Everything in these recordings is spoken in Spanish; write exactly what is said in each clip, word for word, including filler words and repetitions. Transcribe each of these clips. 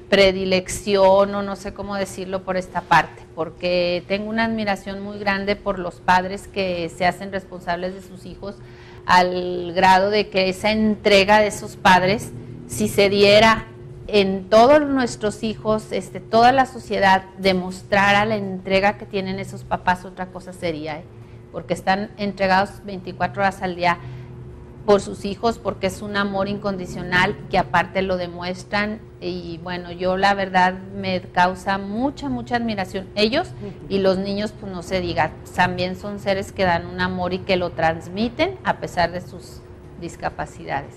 predilección o no sé cómo decirlo por esta parte, porque tengo una admiración muy grande por los padres que se hacen responsables de sus hijos al grado de que esa entrega de esos padres, si se diera en todos nuestros hijos, este, toda la sociedad demostrara la entrega que tienen esos papás, otra cosa sería, ¿eh? Porque están entregados veinticuatro horas al día por sus hijos, porque es un amor incondicional que aparte lo demuestran, y bueno, yo la verdad me causa mucha, mucha admiración. Ellos y los niños, pues no se diga, también son seres que dan un amor y que lo transmiten a pesar de sus discapacidades.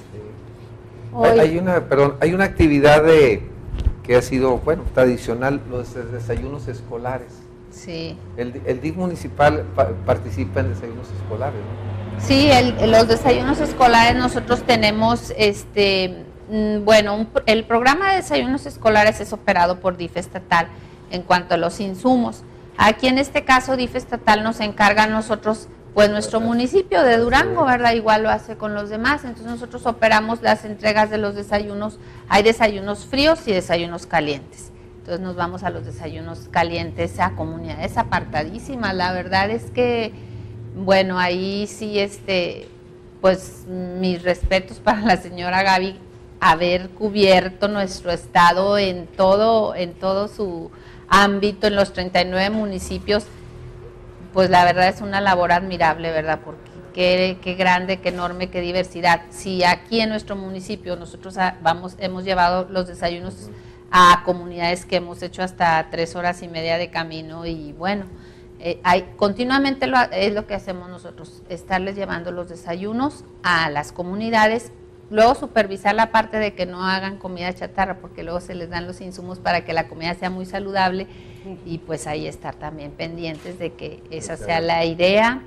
Hay, hay una, perdón, hay una actividad de, que ha sido, bueno, tradicional, los desayunos escolares. Sí. El, el D I F municipal pa, participa en desayunos escolares, ¿no? Sí, el, los desayunos escolares nosotros tenemos, este, bueno, un, el programa de desayunos escolares es operado por D I F estatal en cuanto a los insumos. Aquí en este caso D I F estatal nos encarga a nosotros, pues nuestro municipio de Durango, ¿verdad? Igual lo hace con los demás, entonces nosotros operamos las entregas de los desayunos, hay desayunos fríos y desayunos calientes. Entonces nos vamos a los desayunos calientes a comunidades apartadísimas, la verdad es que, bueno, ahí sí, este, pues mis respetos para la señora Gaby, haber cubierto nuestro estado en todo, en todo su ámbito, en los treinta y nueve municipios, pues la verdad es una labor admirable, ¿verdad? Porque qué, qué grande, qué enorme, qué diversidad. Si aquí en nuestro municipio nosotros vamos, hemos llevado los desayunos a comunidades que hemos hecho hasta tres horas y media de camino y bueno, eh, hay, continuamente lo, es lo que hacemos nosotros, estarles llevando los desayunos a las comunidades, luego supervisar la parte de que no hagan comida chatarra, porque luego se les dan los insumos para que la comida sea muy saludable y pues ahí estar también pendientes de que esa sea la idea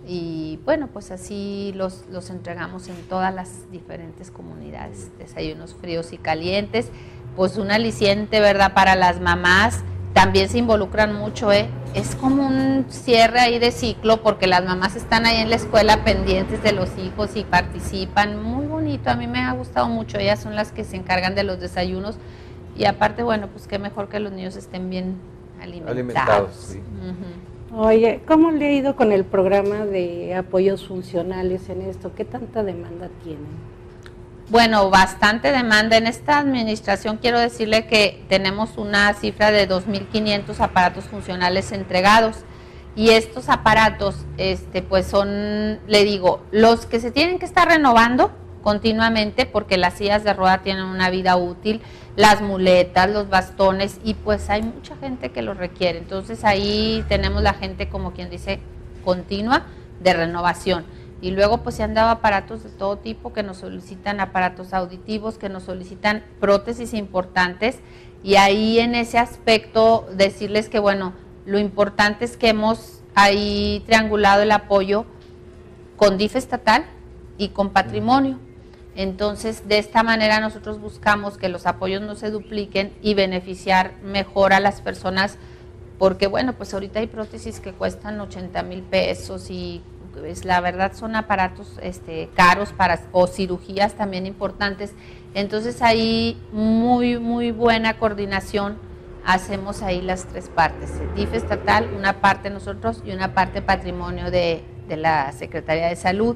y bueno, pues así los, los entregamos en todas las diferentes comunidades, desayunos fríos y calientes, pues un aliciente, ¿verdad?, para las mamás, también se involucran mucho, ¿eh? Es como un cierre ahí de ciclo porque las mamás están ahí en la escuela pendientes de los hijos y participan, muy bonito, a mí me ha gustado mucho, ellas son las que se encargan de los desayunos y aparte, bueno, pues qué mejor que los niños estén bien alimentados. Alimentados, sí. Uh-huh. Oye, ¿cómo le ha ido con el programa de apoyos funcionales en esto? ¿Qué tanta demanda tienen? Bueno, bastante demanda. En esta administración quiero decirle que tenemos una cifra de dos mil quinientos aparatos funcionales entregados y estos aparatos, este, pues son, le digo, los que se tienen que estar renovando continuamente porque las sillas de rueda tienen una vida útil, las muletas, los bastones y pues hay mucha gente que los requiere. Entonces ahí tenemos la gente, como quien dice, continua de renovación. Y luego pues se han dado aparatos de todo tipo que nos solicitan, aparatos auditivos, que nos solicitan prótesis importantes y ahí en ese aspecto decirles que bueno, lo importante es que hemos ahí triangulado el apoyo con D I F estatal y con patrimonio. Entonces de esta manera nosotros buscamos que los apoyos no se dupliquen y beneficiar mejor a las personas porque bueno, pues ahorita hay prótesis que cuestan ochenta mil pesos y pues la verdad son aparatos este, caros para, o cirugías también importantes, entonces ahí muy muy buena coordinación, hacemos ahí las tres partes, el D I F estatal, una parte nosotros y una parte patrimonio de, de la Secretaría de Salud,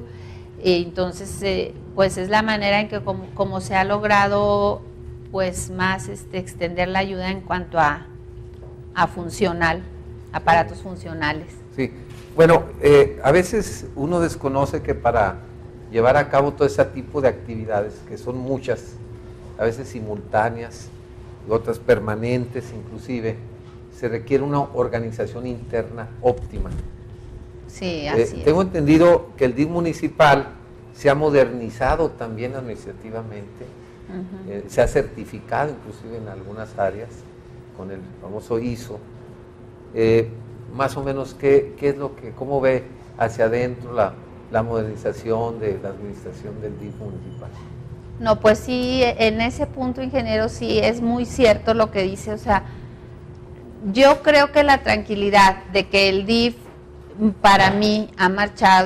y entonces eh, pues es la manera en que como, como se ha logrado pues más este, extender la ayuda en cuanto a, a funcional, aparatos funcionales. Sí. Bueno, eh, a veces uno desconoce que para llevar a cabo todo ese tipo de actividades, que son muchas, a veces simultáneas, y otras permanentes inclusive, se requiere una organización interna óptima. Sí, así eh, es. Tengo entendido que el D I F municipal se ha modernizado también administrativamente, uh-huh. eh, se ha certificado inclusive en algunas áreas con el famoso I S O. Eh, más o menos qué, qué es lo que, cómo ve hacia adentro la, la modernización de la administración del D I F municipal. No, pues sí, en ese punto, ingeniero, sí es muy cierto lo que dice, o sea, yo creo que la tranquilidad de que el D I F para mí ha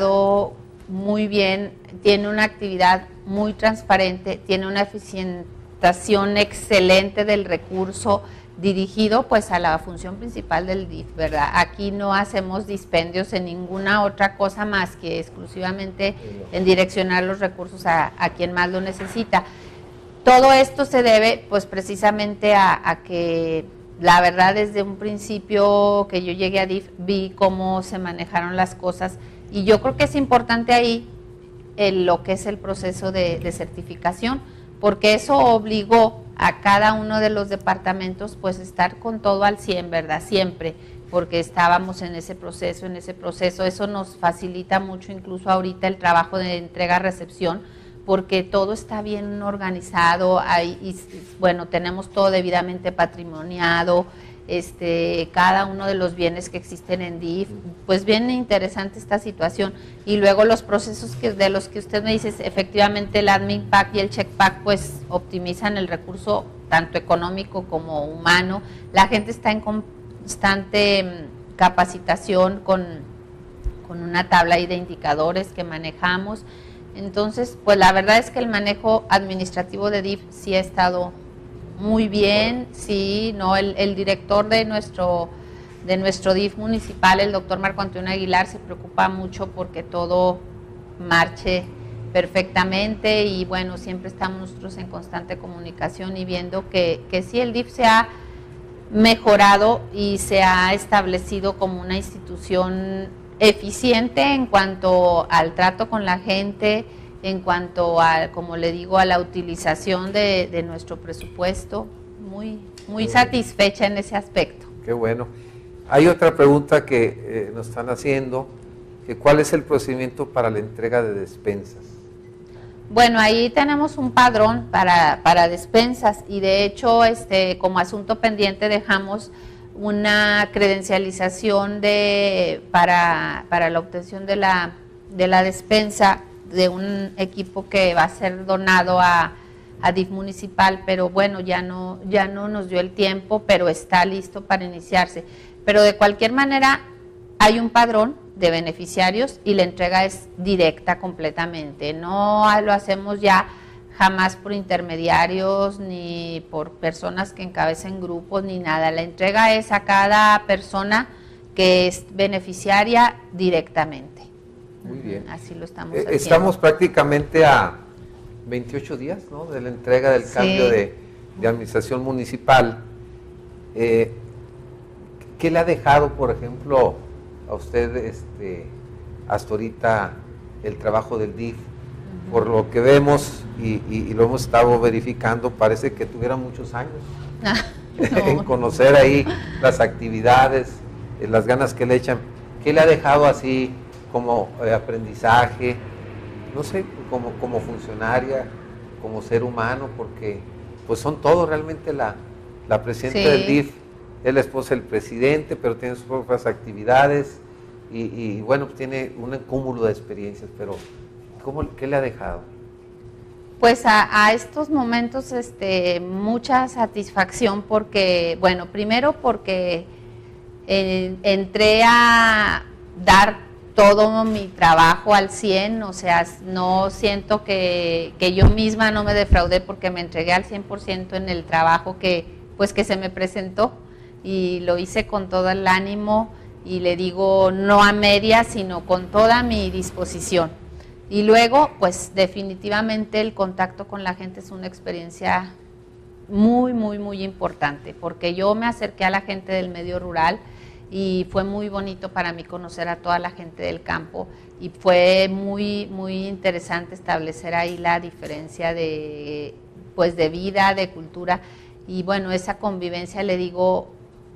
marchado muy bien, tiene una actividad muy transparente, tiene una eficien, captación excelente del recurso dirigido pues a la función principal del D I F, ¿verdad? Aquí no hacemos dispendios en ninguna otra cosa más que exclusivamente en direccionar los recursos a, a quien más lo necesita. Todo esto se debe pues precisamente a, a que la verdad desde un principio que yo llegué a D I F vi cómo se manejaron las cosas y yo creo que es importante ahí el, lo que es el proceso de, de certificación, porque eso obligó a cada uno de los departamentos pues estar con todo al cien, ¿verdad? Siempre, porque estábamos en ese proceso, en ese proceso, eso nos facilita mucho incluso ahorita el trabajo de entrega-recepción, porque todo está bien organizado, hay, y, bueno, tenemos todo debidamente patrimoniado, este, cada uno de los bienes que existen en D I F, pues bien interesante esta situación, y luego los procesos que de los que usted me dice, efectivamente el Admin Pack y el Check Pack pues optimizan el recurso tanto económico como humano, la gente está en constante capacitación con, con una tabla ahí de indicadores que manejamos, entonces pues la verdad es que el manejo administrativo de D I F sí ha estado muy bien, sí, no, el, el director de nuestro de nuestro D I F municipal, el doctor Marco Antonio Aguilar, se preocupa mucho porque todo marche perfectamente y bueno, siempre estamos nosotros en constante comunicación y viendo que, que sí el D I F se ha mejorado y se ha establecido como una institución eficiente en cuanto al trato con la gente, en cuanto a, como le digo, a la utilización de, de nuestro presupuesto, muy, muy satisfecha en ese aspecto. Qué bueno. Hay otra pregunta que eh, nos están haciendo, que ¿cuál es el procedimiento para la entrega de despensas? Bueno, ahí tenemos un padrón para, para despensas y de hecho, este, como asunto pendiente dejamos una credencialización de, para, para la obtención de la, de la despensa de un equipo que va a ser donado a, a D I F municipal, pero bueno, ya no, ya no nos dio el tiempo, pero está listo para iniciarse. Pero de cualquier manera hay un padrón de beneficiarios y la entrega es directa completamente, no lo hacemos ya jamás por intermediarios ni por personas que encabecen grupos ni nada, la entrega es a cada persona que es beneficiaria directamente. Muy bien. Así lo estamos eh, haciendo. Estamos prácticamente a veintiocho días, ¿no?, de la entrega del sí. cambio de, de administración municipal. Eh, ¿Qué le ha dejado, por ejemplo, a usted este, hasta ahorita el trabajo del D I F? Uh-huh. Por lo que vemos y, y, y lo hemos estado verificando, parece que tuviera muchos años ah, no. en conocer ahí las actividades, eh, las ganas que le echan. ¿Qué le ha dejado así como eh, aprendizaje, no sé, como, como funcionaria, como ser humano, porque pues son todos realmente la, la presidenta sí. del D I F, es la esposa del presidente, pero tiene sus propias actividades y, y bueno, pues tiene un cúmulo de experiencias, pero ¿cómo, qué le ha dejado? Pues a, a estos momentos este, mucha satisfacción porque, bueno, primero porque eh, entré a dar todo mi trabajo al cien, o sea, no siento que, que yo misma no me defraudé porque me entregué al cien por ciento en el trabajo que, pues, que se me presentó y lo hice con todo el ánimo y le digo no a medias, sino con toda mi disposición. Y luego, pues definitivamente el contacto con la gente es una experiencia muy, muy, muy importante, porque yo me acerqué a la gente del medio rural y fue muy bonito para mí conocer a toda la gente del campo y fue muy, muy interesante establecer ahí la diferencia de, pues, de vida, de cultura y bueno, esa convivencia, le digo,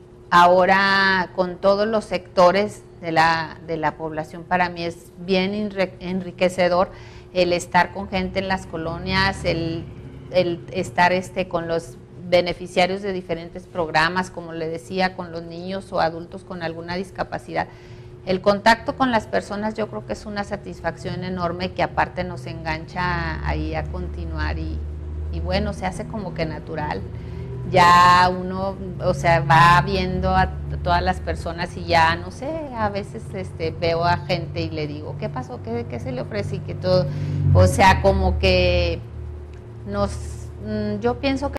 ahora con todos los sectores de la, de la población, para mí es bien enriquecedor el estar con gente en las colonias, el, el estar este, con los beneficiarios de diferentes programas, como le decía, con los niños o adultos con alguna discapacidad. El contacto con las personas yo creo que es una satisfacción enorme que aparte nos engancha ahí a continuar y, y bueno, se hace como que natural. Ya uno, o sea, va viendo a todas las personas y ya, no sé, a veces este, veo a gente y le digo, ¿qué pasó? ¿Qué, qué se le ofrece? Y que todo, o sea, como que nos yo pienso que